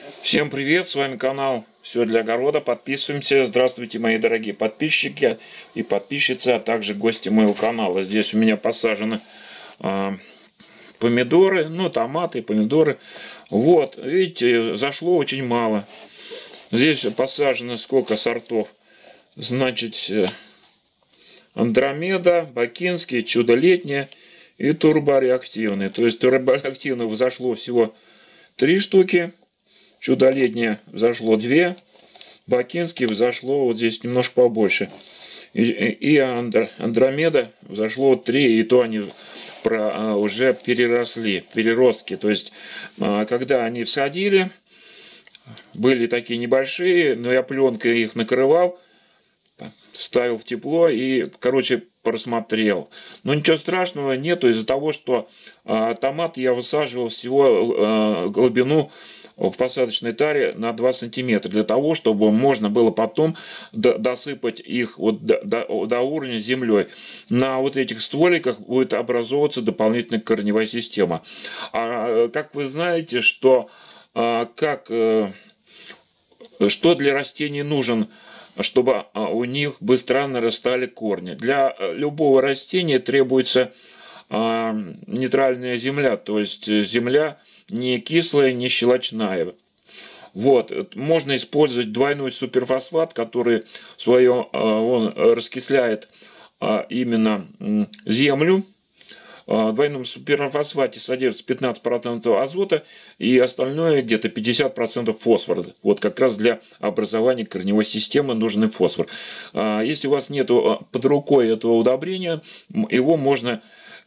Всем привет, с вами канал Все для огорода. Подписываемся. Здравствуйте, мои дорогие подписчики и подписчицы, а также гости моего канала. Здесь у меня посажены помидоры, томаты, помидоры. Вот, видите, зашло очень мало. Здесь посажено сколько сортов. Значит, Андромеда, Бакинский, Чудо летнее и турбореактивный. То есть турбореактивный взошло всего 3 штуки. Чудо летнее взошло 2. Бакинский взошло вот здесь немножко побольше. И Андромеда взошло 3, и то они уже переросли, переростки. То есть, когда они всадили, были такие небольшие, но я пленкой их накрывал, ставил в тепло и, просмотрел. Но ничего страшного нету из-за того, что томат я высаживал всего глубину в посадочной таре на 2 сантиметра, для того, чтобы можно было потом досыпать их до уровня землей. На вот этих стволиках будет образовываться дополнительная корневая система. Как вы знаете, что для растений нужен, чтобы у них быстро нарастали корни? Для любого растения требуется нейтральная земля, то есть земля не кислая, не щелочная. Вот. Можно использовать двойной суперфосфат, который он раскисляет именно землю. В двойном суперфосфате содержится 15% азота и остальное где-то 50% фосфора. Вот как раз для образования корневой системы нужен фосфор. Если у вас нет под рукой этого удобрения, его можно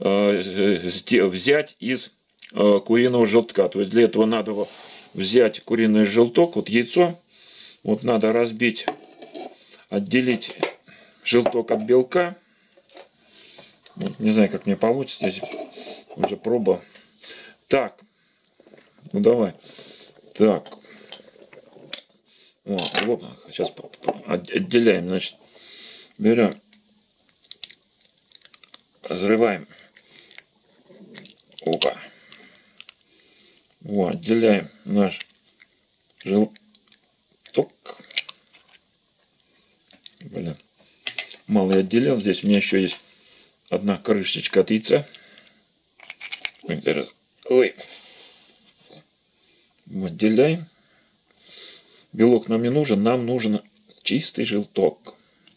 взять из куриного желтка. То есть для этого надо взять куриный желток, вот яйцо, вот надо разбить, отделить желток от белка. Вот, не знаю, как мне получится, здесь уже проба. Так, давай. Так, вот, сейчас отделяем, значит, берем, разрываем. Опа. Вот, отделяем наш желток. Блин, мало я отделил. Здесь у меня еще есть одна крышечка от яйца. Ой. Отделяем. Белок нам не нужен, нам нужен чистый желток.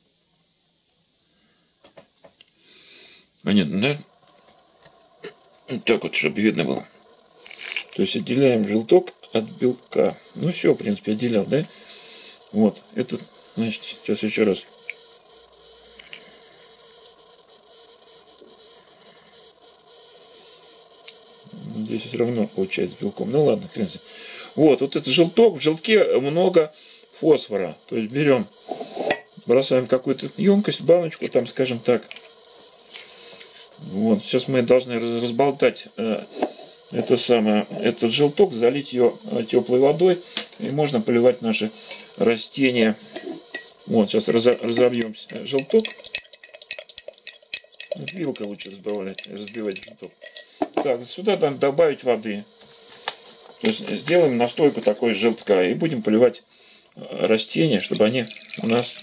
Понятно, да? Вот так вот, чтобы видно было. То есть отделяем желток от белка. Ну все, в принципе, отделял, да? Вот, это, значит, сейчас еще раз. Здесь все равно получается белком. Ну ладно, хрен с ним. Вот этот желток, в желтке много фосфора. То есть берем, бросаем какую-то емкость, баночку, там, скажем так. Вот, сейчас мы должны разболтать этот желток, залить ее теплой водой, и можно поливать наши растения. Вот, сейчас разобьем желток. Вилкой лучше разбивать желток. Так, сюда надо добавить воды. То есть сделаем настойку такой желтка и будем поливать растения, чтобы они у нас,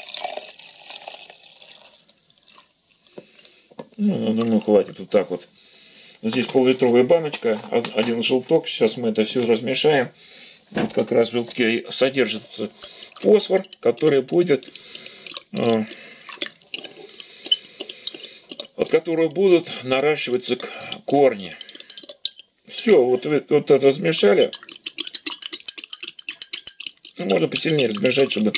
думаю, хватит вот так вот. Здесь пол-литровая баночка, один желток. Сейчас мы это все размешаем. Вот как раз в желтке содержится фосфор, который будет, от которого будут наращиваться корни. Все, вот это размешали. Можно посильнее размешать, чтобы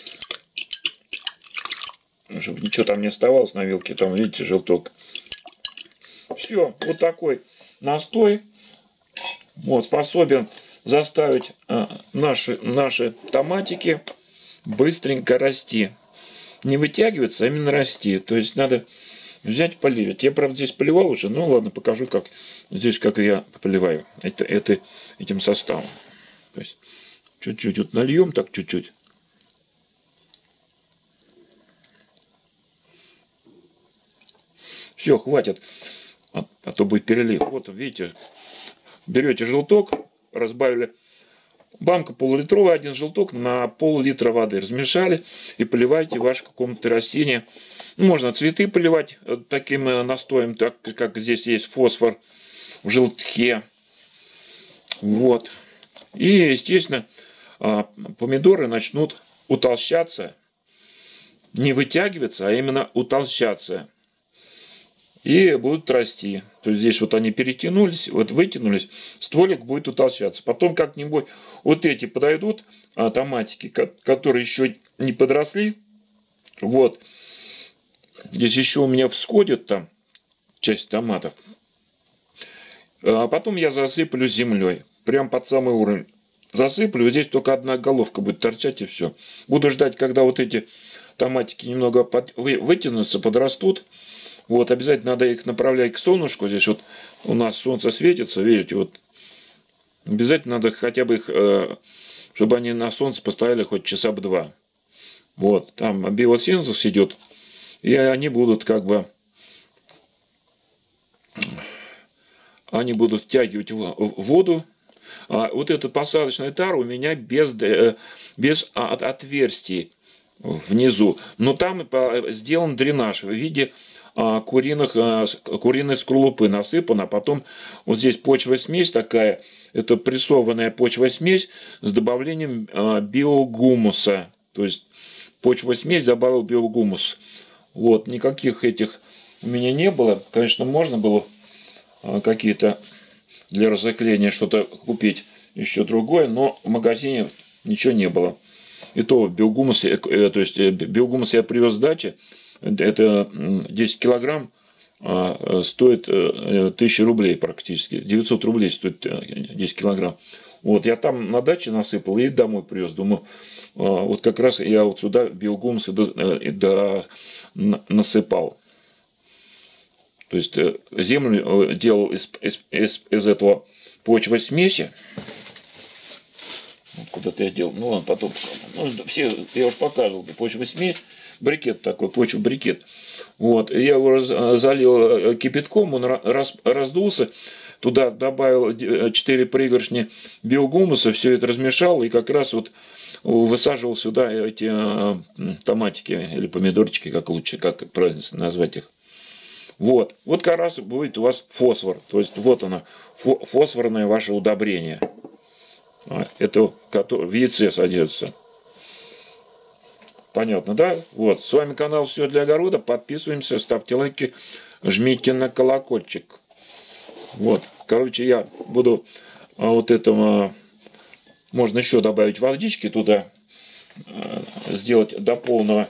ничего там не оставалось на вилке. Там, видите, желток. Все, вот такой настой вот способен заставить наши томатики быстренько расти. Не вытягиваться, а именно расти. То есть надо взять, поливать. Я, правда, здесь поливал уже, но ладно, покажу, как здесь, как я поливаю этим составом. То есть чуть-чуть вот нальем, так чуть-чуть. Все, хватит, а то будет перелив. Вот, видите, берете желток, разбавили банка полулитровая, 1 желток на пол-литра воды. Размешали и поливаете ваше какое-то растение. Можно цветы поливать таким настоем, так как здесь есть фосфор в желтке. Вот. И, естественно, помидоры начнут утолщаться. Не вытягиваться, а именно утолщаться. И будут расти. То есть здесь вот они перетянулись, вот вытянулись, стволик будет утолщаться. Потом как-нибудь вот эти подойдут, томатики, которые еще не подросли. Вот. Здесь еще у меня всходит там часть томатов. А потом я засыплю землей. Прям под самый уровень. Засыплю. Здесь только одна головка будет торчать и все. Буду ждать, когда вот эти томатики немного вытянутся, подрастут. Вот, обязательно надо их направлять к солнышку. Здесь вот у нас солнце светится, видите, вот. Обязательно надо хотя бы их, чтобы они на солнце постояли хоть часа бы 2. Вот, там биосинтез идет, и они будут как бы, они будут втягивать воду. А вот этот посадочный тар у меня без отверстий внизу. Но там сделан дренаж в виде куриной скорлупы насыпано, а потом вот здесь почва-смесь такая, это прессованная почва-смесь с добавлением биогумуса, то есть почва-смесь добавил биогумус. Вот, никаких этих у меня не было, конечно, можно было какие-то для разокления что-то купить еще другое, но в магазине ничего не было. И то биогумус, то есть биогумус я привез с дачи. Это 10 килограмм стоит 1000 рублей практически. 900 рублей стоит 10 килограмм. Вот я там на даче насыпал и домой привез. Думаю, вот как раз я вот сюда биогумус насыпал. То есть землю делал из этого почвосмеси. Куда-то я делал. Ну ладно, потом. Ну, все, я уже показывал. Почвосмесь. Брикет такой, почва-брикет. Вот. Я его залил кипятком, он раздулся. Туда добавил 4 пригоршни биогумуса, все это размешал и как раз вот высаживал сюда эти томатики или помидорчики, как лучше, как правильно назвать их. Вот. Вот как раз будет у вас фосфор. То есть вот оно, фосфорное ваше удобрение. Это в яйце содержится. Понятно, да? Вот. С вами канал «Все для огорода». Подписываемся, ставьте лайки, жмите на колокольчик. Вот. Короче, я буду вот этого... Можно еще добавить водички туда. Сделать до полного.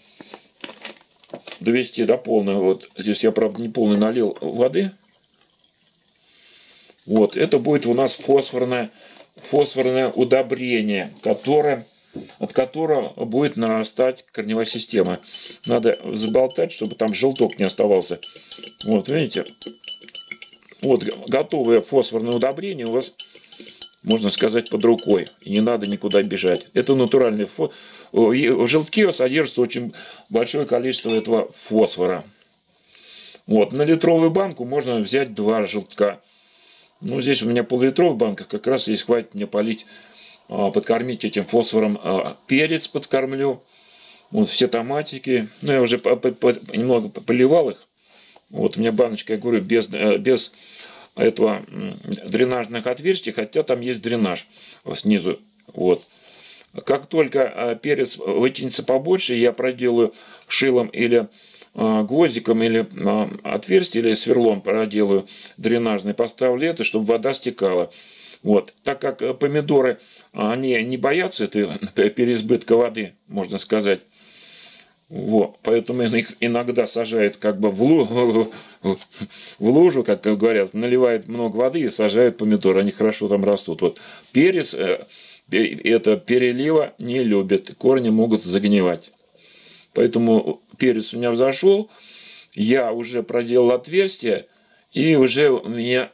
Довести до полного. Вот. Здесь я, правда, не полный налил воды. Вот. Это будет у нас фосфорное удобрение, от которого будет нарастать корневая система. Надо заболтать, чтобы там желток не оставался. Вот, видите? Вот готовое фосфорное удобрение у вас, можно сказать, под рукой. И не надо никуда бежать. Это натуральный в желтке содержится очень большое количество этого фосфора. Вот. На литровую банку можно взять 2 желтка. Ну, здесь у меня пол-литровая банка. Как раз здесь хватит мне полить, подкормить этим фосфором перец подкормлю. Вот все томатики. Ну, я уже немного поливал их. Вот у меня баночка, я говорю, без этого дренажных отверстий, хотя там есть дренаж снизу. Вот. Как только перец вытянется побольше, я проделаю шилом или гвоздиком, или отверстие, или сверлом проделаю дренажный, поставлю это, чтобы вода стекала. Вот. Так как помидоры, они не боятся этой переизбытка воды, можно сказать. Вот. Поэтому их иногда сажают как бы в лужу, как говорят, наливают много воды и сажают помидоры. Они хорошо там растут. Вот. Перец это перелива не любит. Корни могут загнивать. Поэтому перец у меня взошел. Я уже проделал отверстие. И уже у меня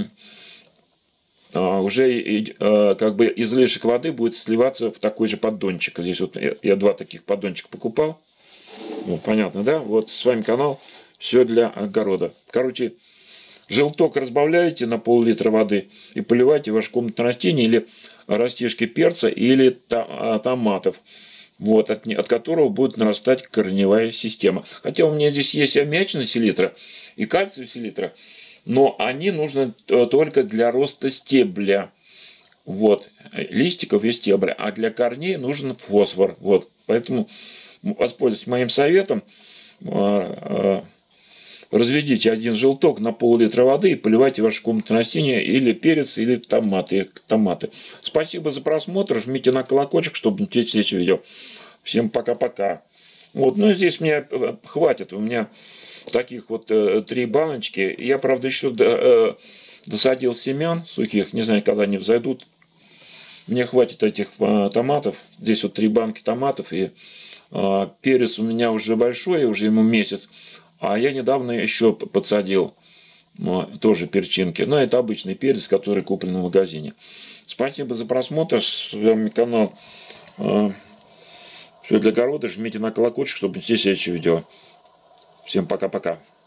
уже как бы излишек воды будет сливаться в такой же поддончик. Здесь вот я 2 таких поддончика покупал. Ну, понятно, да? Вот с вами канал «Все для огорода». Короче, Желток разбавляете на пол-литра воды и поливаете ваше комнатное растение или растишки перца или томатов. Вот, от которого будет нарастать корневая система. Хотя у меня здесь есть и аммиачная селитра, и кальциевая селитра, но они нужны только для роста стебля. Вот, листиков и стебля. А для корней нужен фосфор. Вот, поэтому воспользуйтесь моим советом. Разведите один желток на пол-литра воды и поливайте ваше комнатное растение или перец, или томаты. Спасибо за просмотр. Жмите на колокольчик, чтобы не терять следующее видео. Всем пока-пока. Вот, ну здесь мне хватит. У меня таких вот 3 баночки. Я, правда, еще досадил семян сухих. Не знаю, когда они взойдут. Мне хватит этих томатов. Здесь вот 3 банки томатов. И перец у меня уже большой, уже ему месяц. А я недавно еще подсадил тоже перчинки. Но это обычный перец, который куплен в магазине. Спасибо за просмотр. С вами канал Все для огорода. Жмите на колокольчик, чтобы не следующее видео. Всем пока-пока.